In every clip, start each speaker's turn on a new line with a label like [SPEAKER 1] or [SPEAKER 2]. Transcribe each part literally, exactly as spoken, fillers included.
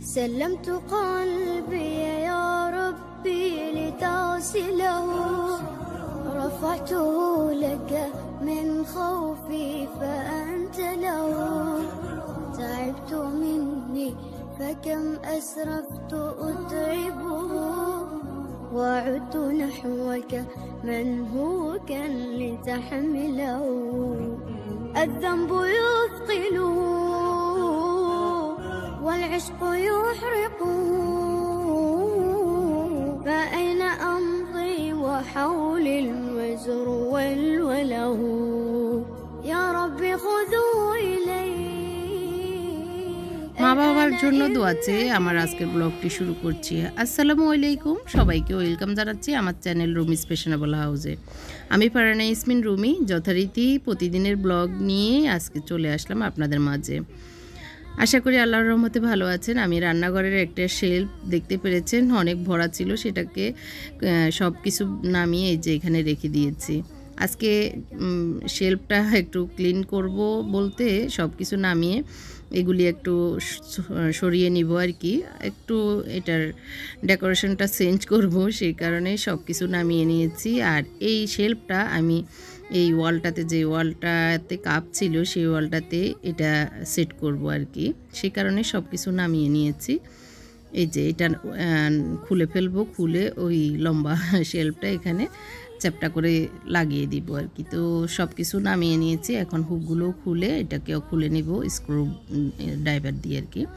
[SPEAKER 1] سلمت قلبي يا ربي لتغسله رفعته لك من خوفي فأنت له تعبت مني فكم أسرفت أتعبه وعدت نحوك من هو كان لتحمله الذنب يثقله والعشق يحرقه فأين أمضي وحولي الوزر والوله يا ربي خذوا إلي
[SPEAKER 2] মা বাবার জন্য দোয়া চেয়ে আমার আজকের ব্লগটি শুরু করছি। আসসালামু আলাইকুম, সবাইকে ওয়েলকাম জানাচ্ছি আমার চ্যানেল রুমিস ফ্যাশনেবল হাউসে। আমি ফারহানা ইয়াসমিন রুমি যথারীতি প্রতিদিনের ব্লগ নিয়ে আজকে চলে আসলাম আপনাদের মাঝে। আশা করি আল্লাহর রহমতে ভালো আছেন। আমি রান্নাঘরের একটা শেলফ দেখতে পেরেছেন, অনেক ভরা ছিল, সেটাকে সব কিছু নামিয়ে এই যে এখানে রেখে দিয়েছি। আজকে শেলফটা একটু ক্লিন করব বলতে সব কিছু নামিয়ে এগুলি একটু সরিয়ে নিব আর কি, একটু এটার ডেকোরেশনটা চেঞ্জ করব, সেই কারণে সব কিছু নামিয়ে নিয়েছি। আর এই শেলফটা আমি এই ওয়ালটাতে, যে ওয়ালটাতে কাপ ছিল সেই ওয়ালটাতে এটা সেট করব আর কি, সেই কারণে সব কিছু নামিয়ে নিয়েছি। এই যে এটা খুলে ফেলবো, খুলে ওই লম্বা শেলফটা এখানে চ্যাপটা করে লাগিয়ে দিব আর কি। তো সব কিছু নামিয়ে নিয়েছি, এখন হুকগুলো খুলে এটাকেও খুলে নিব স্ক্রু ড্রাইভার দিয়ে আর কি।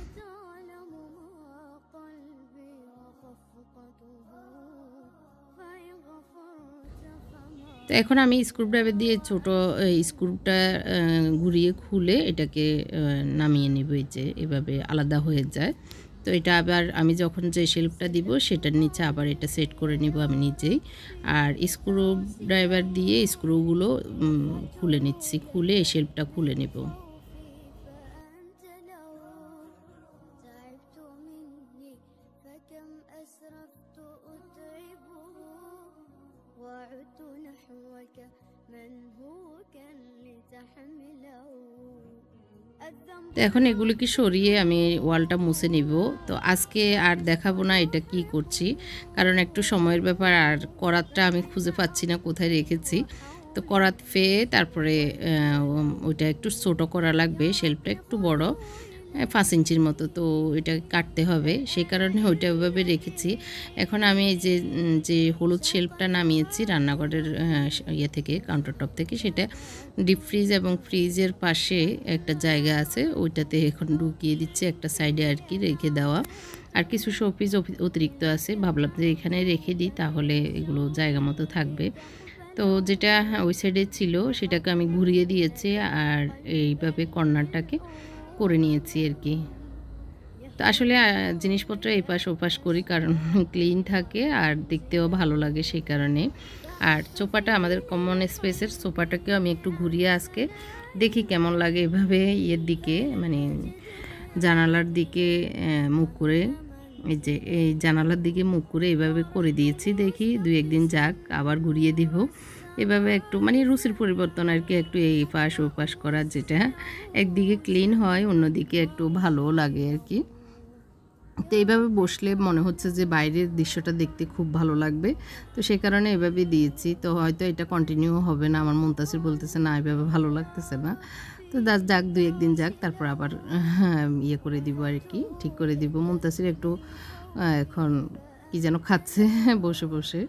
[SPEAKER 2] তো এখন আমি স্ক্রু ড্রাইভার দিয়ে ছোটো স্ক্রুটা ঘুরিয়ে খুলে এটাকে নামিয়ে নিব, এই যে এভাবে আলাদা হয়ে যায়। তো এটা আবার আমি যখন যে শেলফটা দিব সেটার নিচে আবার এটা সেট করে নিব আমি নিজেই। আর স্ক্রু ড্রাইভার দিয়ে স্ক্রুগুলো খুলে নিচ্ছি, খুলে এই শেলফটা খুলে নেব। তো এখন এগুলিকে সরিয়ে আমি ওয়ালটা মুছে নিব। তো আজকে আর দেখাবো না এটা কি করছি, কারণ একটু সময়ের ব্যাপার, আর করাতটা আমি খুঁজে পাচ্ছি না কোথায় রেখেছি। তো করাত ফেয়ে তারপরে ওইটা একটু ছোটো করা লাগবে, শেলফটা একটু বড়, পাঁচ ইঞ্চির মতো, তো এটা কাটতে হবে, সেই কারণে ওইটা ওইভাবে রেখেছি। এখন আমি এই যে যে হলুদ শেলফটা নামিয়েছি রান্নাঘরের ইয়ে থেকে, কাউন্টার টপ থেকে, সেটা ডিপ ফ্রিজ এবং ফ্রিজের পাশে একটা জায়গা আছে, ওইটাতে এখন ঢুকিয়ে দিচ্ছে একটা সাইডে আর কি, রেখে দেওয়া। আর কিছু শোপিস অতিরিক্ত আছে, ভাবলাম যে এখানে রেখে দিই, তাহলে এগুলো জায়গা মতো থাকবে। তো যেটা ওই সাইডে ছিল সেটাকে আমি ঘুরিয়ে দিয়েছি, আর এইভাবে কর্নারটাকে করে নিয়েছি আর কি। তো আসলে জিনিসপত্র এই পাশ ওপাশ করি কারণ ক্লিন থাকে আর দেখতেও ভালো লাগে, সেই কারণে। আর সোফাটা আমাদের কমন স্পেসের সোফাটাকেও আমি একটু ঘুরিয়ে আজকে দেখি কেমন লাগে, এভাবে ইয়ের দিকে, মানে জানালার দিকে মুখ করে, এই যে এই জানালার দিকে মুখ করে এভাবে করে দিয়েছি। দেখি দুই একদিন যাক, আবার ঘুরিয়ে দিব। এভাবে একটু মানে রুচির পরিবর্তন আর কি, একটু এই পাশ ও পাশ করার, যেটা একদিকে ক্লিন হয় অন্যদিকে একটু ভালোও লাগে আর কি। তো এইভাবে বসলে মনে হচ্ছে যে বাইরের দৃশ্যটা দেখতে খুব ভালো লাগবে, তো সেই কারণে এভাবে দিয়েছি। তো হয়তো এটা কন্টিনিউ হবে না, আমার মুনতাসির বলতেছে না এভাবে ভালো লাগতেছে না, তো দাস যাক দুই একদিন যাক, তারপর আবার ইয়ে করে দিব আর কি, ঠিক করে দিব। মুনতাসির একটু এখন কি যেন খাচ্ছে বসে বসে।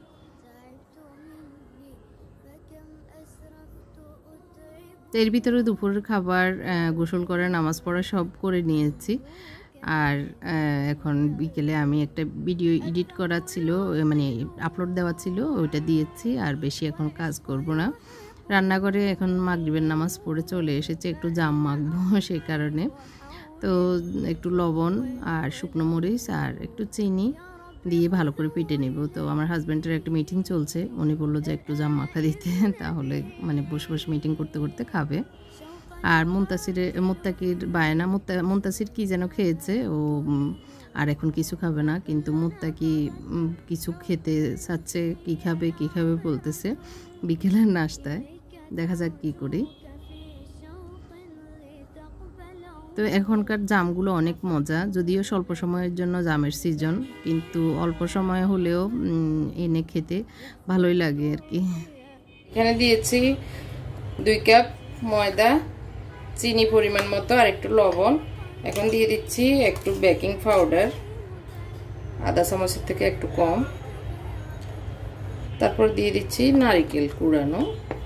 [SPEAKER 2] তো এর ভিতরে দুপুরের খাবার, গোসল করে নামাজ পড়া সব করে নিয়েছি। আর এখন বিকেলে আমি একটা ভিডিও এডিট করা ছিল, মানে আপলোড দেওয়া ছিল, ওইটা দিয়েছি। আর বেশি এখন কাজ করব না, রান্নাঘরে এখন মাগরিবের নামাজ পড়ে চলে এসেছে, একটু জাম মাখবো সেই কারণে। তো একটু লবণ আর শুকনো মরিচ আর একটু চিনি দিয়ে ভালো করে পিটে নেব। তো আমার হাজব্যান্ডের একটা মিটিং চলছে, উনি বললো যে একটু জাম মাখা দিতে, তাহলে মানে বসে বসে মিটিং করতে করতে খাবে। আর মুনতাসিরের মুত্তাকির বায়না, মুত্তা মুনতাসির কী যেন খেয়েছে ও, আর এখন কিছু খাবে না, কিন্তু মুত্তাকি কিছু খেতে চাচ্ছে, কী খাবে কী খাবে বলতেছে বিকেলের নাস্তায়, দেখা যাক কী করি। তো তো এখনকার জামগুলো অনেক মজা, যদিও স্বল্প সময়ের জন্য জামের সিজন, কিন্তু অল্প সময় হলেও এনে খেতে ভালোই লাগে আর কি।
[SPEAKER 3] এখানে দিয়েছি দুই কাপ ময়দা, চিনি পরিমাণ মতো আর একটু লবণ। এখন দিয়ে দিচ্ছি একটু বেকিং পাউডার, আধা চামচের থেকে একটু কম। তারপর দিয়ে দিচ্ছি নারকেল কুড়ানো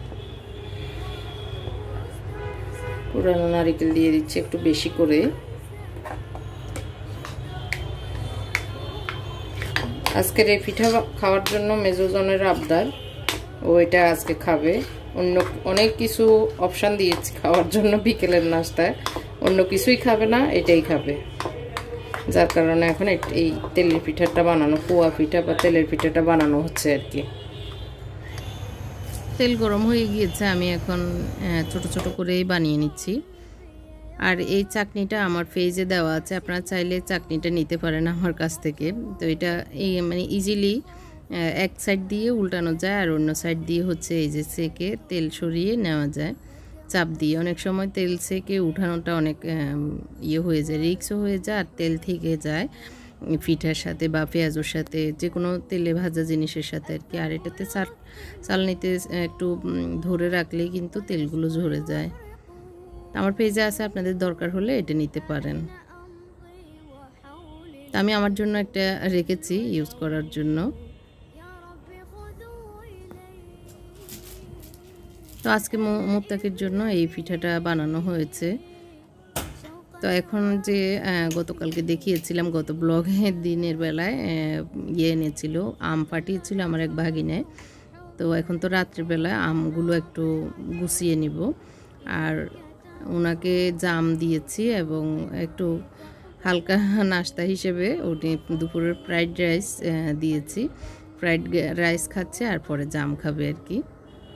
[SPEAKER 3] কুড়ানো নারকেল দিয়ে দিচ্ছি একটু বেশি করে। আজকের এই পিঠা খাওয়ার জন্য মেজোজনের আবদার, ও এটা আজকে খাবে। অন্য অনেক কিছু অপশান দিয়েছি খাওয়ার জন্য বিকেলের নাস্তায়, অন্য কিছুই খাবে না, এটাই খাবে। যার কারণে এখন এই তেলের পিঠাটা বানানো, পোয়া পিঠা বা তেলের পিঠাটা বানানো হচ্ছে আর কি।
[SPEAKER 2] তেল গরম হয়ে গিয়েছে, আমি এখন ছোট ছোট করেই বানিয়ে নিচ্ছি। আর এই চাটনিটা আমার পেজে দেওয়া আছে, আপনারা চাইলে চাটনিটা নিতে পারেন আমার কাছ থেকে। তো এটা এই মানে ইজিলি এক সাইড দিয়ে উল্টানো যায়, আর অন্য সাইড দিয়ে হচ্ছে এই যে সেকে তেল সরিয়ে নেওয়া যায় চাপ দিয়ে। অনেক সময় তেল সেকে উঠানোটা অনেক ইয়ে হয়ে যায়, রিস্কও হয়ে যায়, আর তেল থেকে যায় পিঠার সাথে বা পেঁয়াজের সাথে, যে কোনো তেলে ভাজা জিনিসের সাথে আর কি। আর এটাতে চাল চালনিতে একটু ধরে রাখলেই কিন্তু তেলগুলো ঝরে যায়। আমার পেজে আছে, আপনাদের দরকার হলে এটা নিতে পারেন। আমি আমার জন্য একটা রেখেছি ইউজ করার জন্য। তো আজকে মুত্তাকির জন্য এই পিঠাটা বানানো হয়েছে। তো এখন যে গতকালকে দেখিয়েছিলাম গত ব্লগে, দিনের বেলায় ইয়ে এনেছিল, আম পাঠিয়েছিল আমার এক ভাগিনায়। তো এখন তো রাত্রিবেলায় আমগুলো একটু গুছিয়ে নিব, আর ওনাকে জাম দিয়েছি এবং একটু হালকা নাস্তা হিসেবে উনি দুপুরের ফ্রাইড রাইস দিয়েছি। ফ্রাইড রাইস খাচ্ছে আর পরে জাম খাবে আর কি।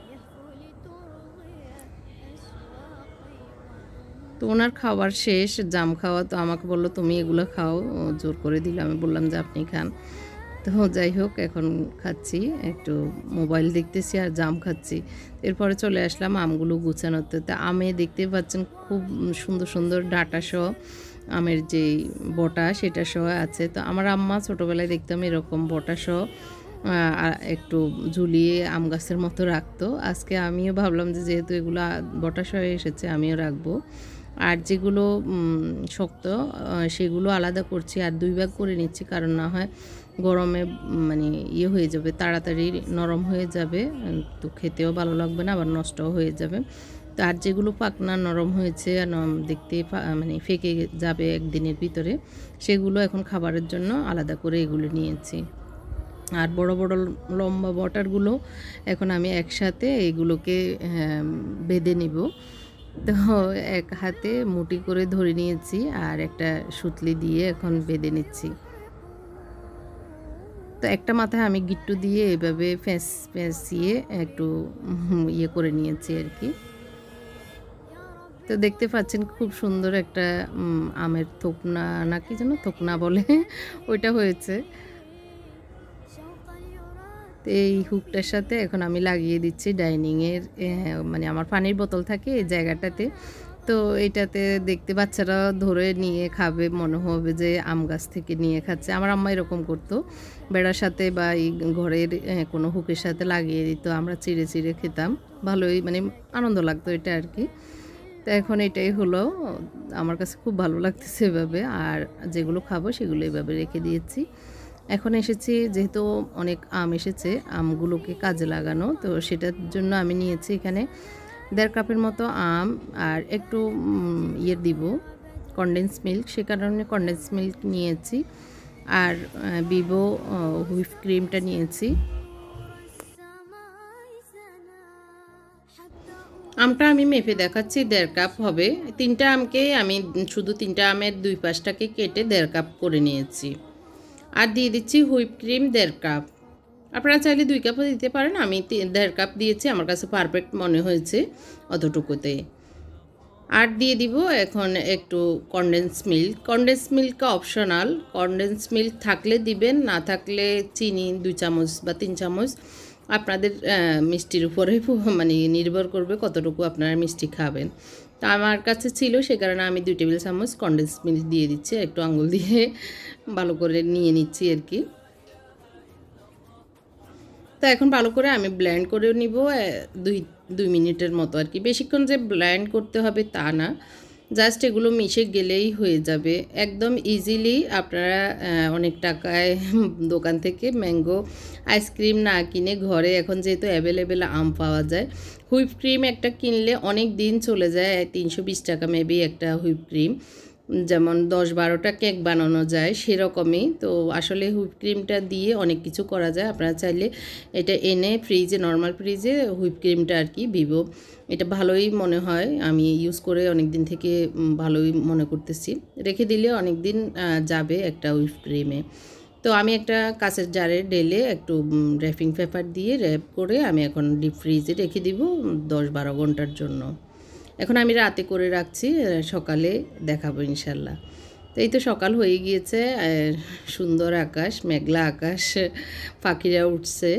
[SPEAKER 2] তো ওনার খাবার শেষ, জাম খাওয়া, তো আমাকে বললো তুমি এগুলো খাও, জোর করে দিল। আমি বললাম যে আপনি খান। তো যাই হোক, এখন খাচ্ছি, একটু মোবাইল দেখতেছি আর জাম খাচ্ছি। এরপরে চলে আসলাম আমগুলো গুছানোতে। তো আমে দেখতে পাচ্ছেন খুব সুন্দর সুন্দর ডাটা সহ আমের যে বটা সেটা সহ আছে। তো আমার আম্মা ছোটোবেলায় দেখতাম এরকম বটা সহ একটু ঝুলিয়ে আম গাছের মতো রাখতো। আজকে আমিও ভাবলাম যে যেহেতু এগুলো বটা সহ এসেছে আমিও রাখবো। আর যেগুলো শক্ত সেগুলো আলাদা করছি আর দুই ভাগ করে নিচ্ছি, কারণ না হয় গরমে মানে ইয়ে হয়ে যাবে, তাড়াতাড়ি নরম হয়ে যাবে, তো খেতেও ভালো লাগবে না, আবার নষ্টও হয়ে যাবে। তো আর যেগুলো পাকনা নরম হয়েছে দেখতে মানে ফেকে যাবে একদিনের ভিতরে, সেগুলো এখন খাবারের জন্য আলাদা করে এগুলো নিয়েছি। আর বড় বড় লম্বা বটারগুলো এখন আমি একসাথে এগুলোকে বেঁধে নিব। তো এক হাতে মুঠি করে ধরে নিয়েছি আর একটা সুতলি দিয়ে এখন বেঁধে নিচ্ছি। তো একটা মাথায় আমি গিট্টু দিয়ে এভাবে ফেঁস ফেঁসিয়ে একটু ইয়ে করে নিয়েছি আর কি। তো দেখতে পাচ্ছেন খুব সুন্দর একটা আমের থোকনা নাকি যেন থোকনা বলে ওইটা হয়েছে। তো এই হুকটার সাথে এখন আমি লাগিয়ে দিচ্ছি ডাইনিংয়ের, মানে আমার পানির বোতল থাকে এই জায়গাটাতে। তো এটাতে দেখতে বাচ্চারা ধরে নিয়ে খাবে, মনে হবে যে আম গাছ থেকে নিয়ে খাচ্ছে। আমার আম্মা এরকম করতো, বেড়ার সাথে বা এই ঘরের কোনো হুকের সাথে লাগিয়ে দিত, আমরা চিড়ে চিড়ে খেতাম, ভালোই মানে আনন্দ লাগতো এটা আর কি। তো এখন এটাই হলো, আমার কাছে খুব ভালো লাগতেছে এভাবে। আর যেগুলো খাবো সেগুলো এভাবে রেখে দিয়েছি। এখন এসেছি যেহেতু অনেক আম এসেছে, আমগুলোকে কাজে লাগানো, তো সেটার জন্য আমি নিয়েছি এখানে দেড় কাপের মতো আম আর একটু ইয়ে দিব কনডেন্স মিল্ক, সে কারণে কনডেন্স মিল্ক নিয়েছি। আর ভিভো হুইপ ক্রিমটা নিয়েছি। আমটা আমি মেপে দেখাচ্ছি, দেড় কাপ হবে। তিনটা আমকে আমি শুধু তিনটা আমের দুই পাশটাকে কেটে দেড় কাপ করে নিয়েছি। আর দিয়ে দিচ্ছি হুইপ ক্রিম দেড় কাপ, আপনারা চাইলে দুই কাপও দিতে পারেন, আমি দেড় কাপ দিয়েছি, আমার কাছে পারফেক্ট মনে হয়েছে অতটুকুতে। আর দিয়ে দিব এখন একটু condense milk. Condense milk optional, condense milk থাকলে দিবেন, না থাকলে চিনি দুই চামচ বা তিন চামচ, আপনাদের মিষ্টির উপরে মানে নির্ভর করবে কতটুকু আপনারা মিষ্টি খাবেন। তো আমার কাছে ছিল, সে কারণে আমি দুই টেবিল চামচ কনডেন্স মিল্ক দিয়ে দিচ্ছি, একটু আঙুল দিয়ে ভালো করে নিয়ে নিচ্ছি আর কি। তো এখন ভালো করে আমি ব্লেন্ড করে নিব দুই দুই মিনিটের মতো আর কি। বেশিক্ষণ যে ব্লেন্ড করতে হবে তা না, জাস্ট এগুলো মিশে গেলেই হয়ে যাবে একদম ইজিলি। আপনারা অনেক টাকায় দোকান থেকে ম্যাঙ্গো আইসক্রিম না কিনে ঘরে এখন যেহেতু অ্যাভেলেবেল আম পাওয়া যায়, হুইপ ক্রিম একটা কিনলে অনেক দিন চলে যায়। তিনশো বিশ টাকা মেবি একটা হুইপ ক্রিম, যেমন দশ বারোটা কেক বানানো যায় সেরকমই। তো আসলে হুইপ ক্রিমটা দিয়ে অনেক কিছু করা যায়। আপনারা চাইলে এটা এনে ফ্রিজে, নর্মাল ফ্রিজে হুইপ ক্রিমটা আর কি ভিভো, এটা ভালোই মনে হয়, আমি ইউজ করে অনেক দিন থেকে ভালোই মনে করতেছি। রেখে দিলে অনেক দিন যাবে একটা হুইপ ক্রিমে। তো আমি একটা কাঁচের জারে ঢেলে একটু র্যাপিং পেপার দিয়ে র্যাপ করে আমি এখন ডিপ ফ্রিজে রেখে দিব দশ বারো ঘন্টার জন্য। এখন আমি রাতে করে রাখছি, সকালে দেখাবো ইনশাল্লাহ। তো এই তো সকাল হয়ে গিয়েছে, সুন্দর আকাশ, মেঘলা আকাশ, পাখিরা উঠছে।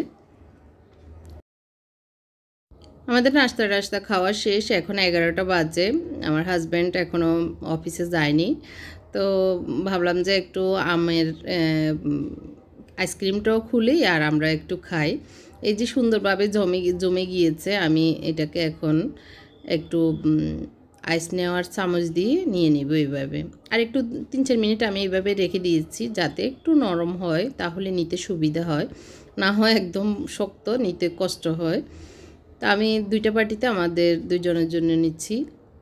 [SPEAKER 2] আমাদের নাস্তা টাস্তা খাওয়া শেষ, এখন এগারোটা বাজে। আমার হাজব্যান্ড এখনও অফিসে যায়নি, তো ভাবলাম যে একটু আমের আইসক্রিমটাও খুলি আর আমরা একটু খাই। এই যে সুন্দরভাবে জমে জমে গিয়েছে, আমি এটাকে এখন একটু আইস নেওয়ার চামচ দিয়ে নিয়ে নিব এইভাবে। আর একটু তিন চার মিনিট আমি এইভাবে রেখে দিয়েছি যাতে একটু নরম হয়, তাহলে নিতে সুবিধা হয়, না হয় একদম শক্ত, নিতে কষ্ট হয়। তা আমি দুইটা পার্টিতে আমাদের দুইজনের জন্য নিচ্ছি।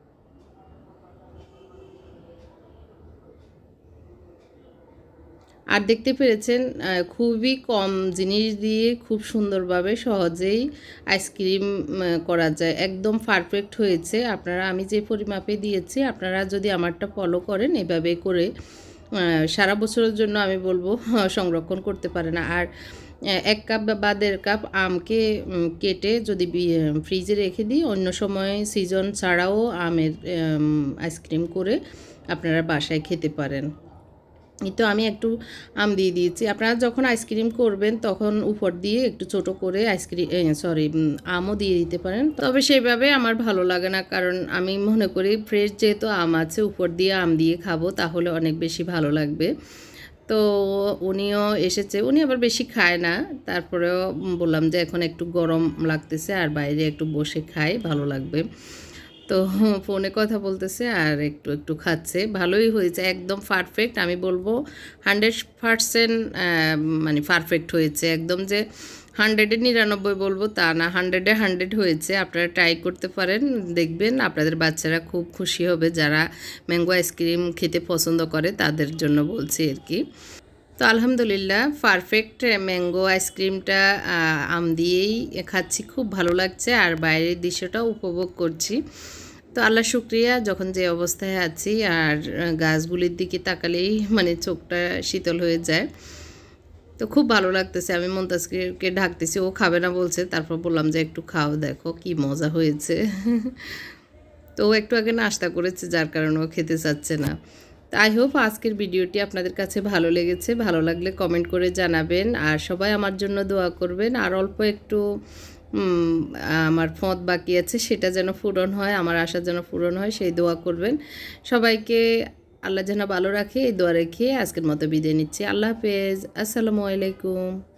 [SPEAKER 2] আর দেখতে পেরেছেন খুবই কম জিনিস দিয়ে খুব সুন্দরভাবে সহজেই আইসক্রিম করা যায়, একদম পারফেক্ট হয়েছে। আপনারা, আমি যে পরিমাপে দিয়েছি আপনারা যদি আমারটা ফলো করেন এভাবে করে সারা বছরের জন্য আমি বলবো সংরক্ষণ করতে পারেন। আর এক কাপ বা দেড় কাপ আমকে কেটে যদি ফ্রিজে রেখে দিই, অন্য সময় সিজন ছাড়াও আমের আইসক্রিম করে আপনারা বাসায় খেতে পারেন। এই তো আমি একটু আম দিয়ে দিয়েছি। আপনারা যখন আইসক্রিম করবেন তখন উপর দিয়ে একটু ছোট করে আইসক্রিম সরি আমও দিয়ে দিতে পারেন, তবে সেভাবে আমার ভালো লাগে না, কারণ আমি মনে করি ফ্রেশ যেহেতু আম আছে উপর দিয়ে আম দিয়ে খাবো তাহলে অনেক বেশি ভালো লাগবে। তো উনিও এসেছে, উনি আবার বেশি খায় না, তারপরেও বললাম যে এখন একটু গরম লাগতেছে আর বাইরে একটু বসে খাই, ভালো লাগবে। তো ফোনে কথা বলতেছে আর একটু একটু খাচ্ছে, ভালোই হয়েছে, একদম পারফেক্ট। আমি বলবো হান্ড্রেড পারসেন্ট মানে পারফেক্ট হয়েছে, একদম যে হান্ড্রেডে নিরানব্বই বলবো তা না, হান্ড্রেডে হান্ড্রেড হয়েছে। আপনারা ট্রাই করতে পারেন, দেখবেন আপনাদের বাচ্চারা খুব খুশি হবে, যারা ম্যাঙ্গো আইসক্রিম খেতে পছন্দ করে তাদের জন্য বলছি আর কি। তো আলহামদুলিল্লাহ পারফেক্ট ম্যাঙ্গো আইসক্রিমটা আম দিয়েই খাচ্ছি, খুব ভালো লাগছে আর বাইরের দৃশ্যটাও উপভোগ করছি। তো আল্লাহ শুক্রিয়া, যখন যে অবস্থায় আছি আর গাছগুলির দিকে তাকালেই মানে চোখটা শীতল হয়ে যায়। তো খুব ভালো লাগতেছে। আমি মুমতাজকে ঢাকতেছি, ও খাবে না বলছে, তারপর বললাম যে একটু খাও, দেখো কি মজা হয়েছে। তো ও একটু আগে নাস্তা করেছে যার কারণে ও খেতে চাচ্ছে না। আই হোপ আজকের ভিডিওটি আপনাদের কাছে ভালো লেগেছে, ভালো লাগলে কমেন্ট করে জানাবেন আর সবাই আমার জন্য দোয়া করবেন। আর অল্প একটু আমার ফদ বাকি আছে, সেটা যেন পূরণ হয়, আমার আশা যেন পূরণ হয়, সেই দোয়া করবেন। সবাইকে আল্লাহ যেন ভালো রাখে এই দোয়া রেখে আজকের মতো বিদায় নিচ্ছি। আল্লাহ হাফেজ, আসসালামু আলাইকুম।